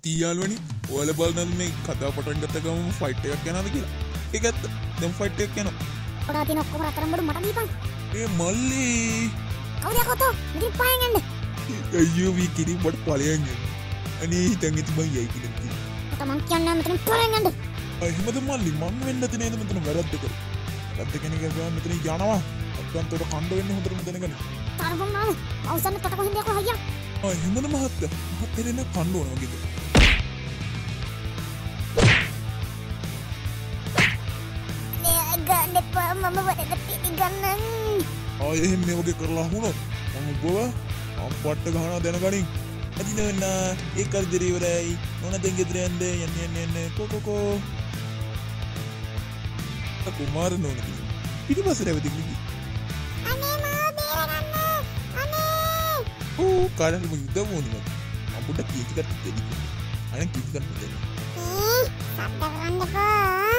තියාලුවනි ඔයාලා බලනද මේ කතා පටන් ගත්ත ගමන් ෆයිට් එකක් යනවාද කියලා. ඒක ඇත්ත. දැන් ෆයිට් එකක් යනවා. පොඩා දින ඔක්කොම රතරන් බඩු මට දීපන්. ඒ මල්ලි. කවුද යකෝ? ඉතින් පායන් යන්න. අයියෝ වී කිරි බඩ ඵලයන් යන්න. අනේ හිතන් ඉතින් මං යයි කියලා කිව්වා. තමන් කියන්නේ මෙතන පායන් යන්න. එහෙමද මල්ලි මං වෙන්නද නේද මෙතන වැරද්ද කරේ. වැරද්ද කෙනෙක් ගාව මෙතන යනවා. අත්‍යන්තයට කණ්ඩ වෙන්න හොඳටම දැනගන්න. තරගම් නාල. අවසන් තොට කොහෙන්ද යකෝ අයියා. එහෙමද මහත්තයා. මහත්තයා නේ කණ්ඩ ඕන වගේද. මම වරද පිළිගන්නන්. එහෙම මේ වගේ කරලා වුණොත් මම ඔබව අප්පට්ට ගහනවා දැනගනින්. අදිනවන්න ඒ කරදරේ ඉවරයි. මොන දෙන් ගෙදර යන්න කොකොකෝ. කුමාර නෝනි. පිටිපස්සට ඇවිදින්න. අනේ මාව බේරගන්න. අනේ. කාටද මම ඉදවෝනේ මම. අපුඩ කීටි කට්ට දෙන්න. අනේ කීටි කට්ට දෙන්න. සද්ද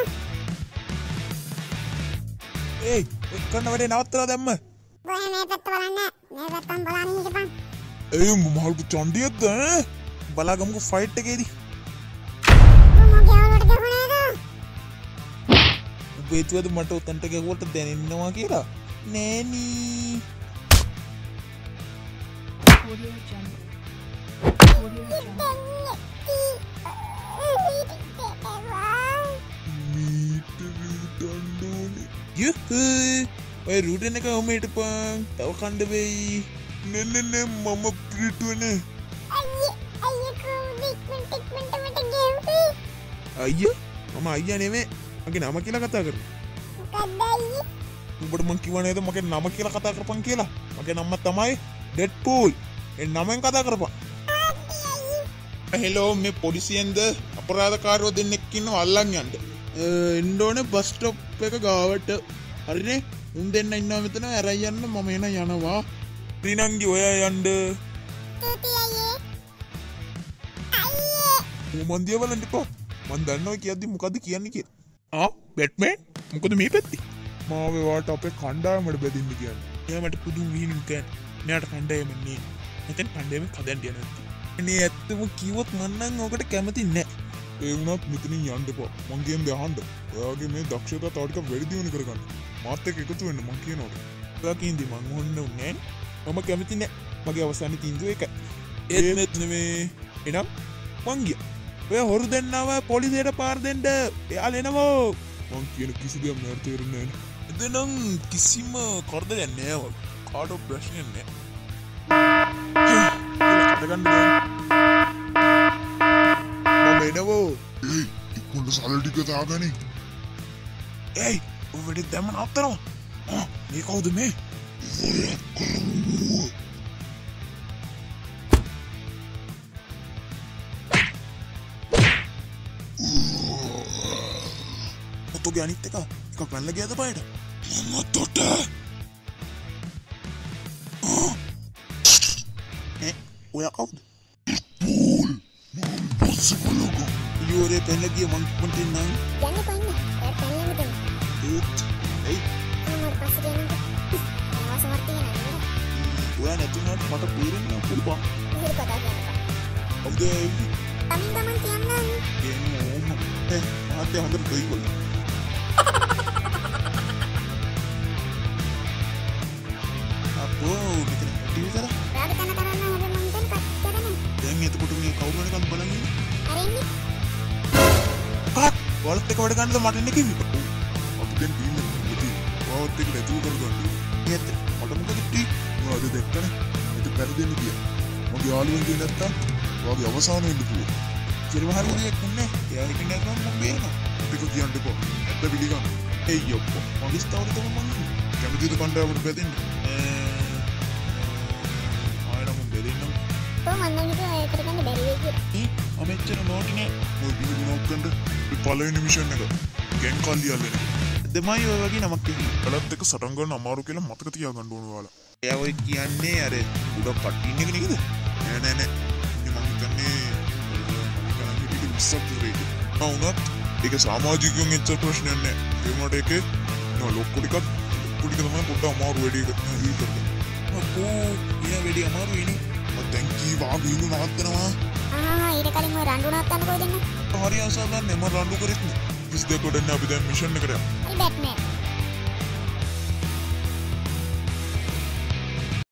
ඒ කරන වැඩේ නවත්තලා දැම්ම. ගොය මේ පැත්ත බලන්න. මේ පැත්තෙන් බලන්න හිටපන්. ඒ මහල්ක චණ්ඩියක්ද ඈ? බලාගමුකෝ ෆයිට් එකේදී. මොකද යාළුවට ගහනේද? උඹේතුවද මට උතන්ට ගහුවට දැනෙන්නවා කියලා. නෑනී. ඔය රූටන එක ඔම හිටපන්. තව කණ්ඩ වෙයි. නෙ මම පිටුවනේ. අයියා මම අයියා නෙමෙයි. මගේ නම කියලා කතා කරමු. උඹට මං කිව්වා නේද මගේ නම කියලා කතා කරපන් කියලා. මගේ නම තමයි ඩෙඩ්පූල්. ඒ නමෙන් කතා කරපන්. හෙලෝ මේ පොලිසියෙන්ද අපරාධකාරයෝ දෙන්නෙක් ඉන්නවා අල්ලන් යන්න. එන්න ඕනේ බස් ස්ටොප් එක ගාවට. හරිනේ? උන් දෙන්න ඉන්නවා මෙතන ඇරයි යන්න මම එන යනවා. රිනංගි ඔයා යන්න. මන් දිහා බලන්න එපා. මන් දන්නවා කියද්දි මොකද්ද කියන්නේ කියලා. බැට්මෑන් මොකද මේ පැත්තේ? මාව වාට අපේ කණ්ඩායමට බෙදින්න කියන්නේ. එයාමට පුදුම විහිළුම් කියන්නේ. මෙයාට කණ්ඩායම නේ. මෙතෙන් කණ්ඩායම කදන්න යනවා. අනේ ඇත්තම කිව්වොත් මන් නම් ඔකට කැමති නෑ. ඒ වුණත් මෙතනින් යන්න එපා. මං කියන්නේ අහන්න. ඔයාගේ මේ දක්ෂතා තව ටිකක් වැඩි දියුණු කරගන්න. මාත් එක්ක එකතු වෙන්න මං කියනකොට. ඔයා කින්දි මං ඕන්නේ නෑ. මම කැමති නෑ. මගේ අවසානයේ තීන්දුව ඒකයි. ඒත් නෙමේ. එනම් මං ගියා. ඔය හොරු දෙන්නව පොලිසියට පාර දෙන්න. එයාලා එනවා. මං කියන කිසි දෙයක් මට තේරෙන්නේ නෑ. එදනම් කිසිම කරදරයක් නෑ වගේ. කාටවත් ප්‍රශ්නයක් නෑ. මම එනවා. ඒ ඉක්මනට සල්ලි ටික දාගනි. ඒයි ඔය වෙඩි දැම්ම නවත්තනවා. මේ කවුද මේ? ඔතෝගේ අනිත් එක පැනලා ගියද බයට? මම තොට. ඔයා කවුද? පූල්. මම පස්සේ බලගෝ. යෝරේ පැනලා ගිය මං කොන්ට නං. යන්න පන්න. ඒ පැනියම දෙන්න. ඒත් එයි මම පස්සේ යන්න. අවසන් නේද? ඔයා නැතුණාට මට බේරෙන්න පුළුවන්. මෙහෙර කතා කරනවා. කවුද ඒ? අමින් ගමන් කියන්නම්. ආතේ හොඳට දෙයිවල. අපෝ මෙතන ටීවී කරා. රාඩ කන කරන්න හැබැයි මම දැන් කට් කරන්නේ. දැන් එතකොට මේ කවුරු වෙනකන් බලන් ඉන්නේ? අර ඉන්නේ. වලත් එක වැඩ ගන්නද මට එන්න කිව්වේ. අපි දැන් ටීම් එකේ ඉන්නේ. වලත් එක නැතුව කරගන්න. ඒත් මට මොකද ටී? මොනවද දැක්කනේ? ඒක පෙරදෙන්න ගියා. මගේ යාළුවෙන්ගේ නැත්තම් වාගේ අවසාන වෙන්න පුළුවන්. ජිරවහරුණියක් නෙන්නේ. එයා හිටින්න නැත්නම් මම බේරනවා. ටික කියන්න එපා. ඇත්ත පිළිගන්න. එයි යොප්පෝ. මගේ ස්ටෝරි තමයි මම කියන්නේ. කැමතිද කණ්ඩායමට බෙදෙන්න? ආයෙත් මම බෙදෙන්නම්. කොහොමද මම හිතුවා ඒකට ගන්න බැරි වෙයි කියලා. අමෙච්චර නෝටිනේ. ඔය බිහිරි නෝක්කන්ට මේ පළවෙනි මිෂන් එක. ගෙන් කල්ලියල්ලනේ. දෙමයි ඔය වගේ නමක් තියෙනවා. බලත් එක සටන් ගන්න අමාරු කියලා මතක තියාගන්න ඕන ඔයාලා. එයා ඔය කියන්නේ අර උඩ කටින් එක නේද? නෑ. ඉතින් මම හිතන්නේ මම හිතන්නේ විස්සක් දුරේද. වුණත් ඒක සමාජිකයන් එච්චර ප්‍රශ්නයක් නෑ. ඒ වුණාට ඒකේ ලොක්කු ටිකක් තමයි පොඩ්ඩක් අමාරු වැඩි හීල් කරගන්න. අපෝ ඊය වැඩි අමාරු වෙන්නේ. මම දැන් කීවා විහිළු නවත්තනවා. ඊට කලින් ඔය රණ්ඩු නවත්තන්න කොහෙද ඉන්නේ? හරි අසන්නන්නේ මම රණ්ඩු කරෙත් නේ. 32 කොට එන්නේ අපි දැන් මිෂන් එකට යමු. හරි බැට්මෑන්.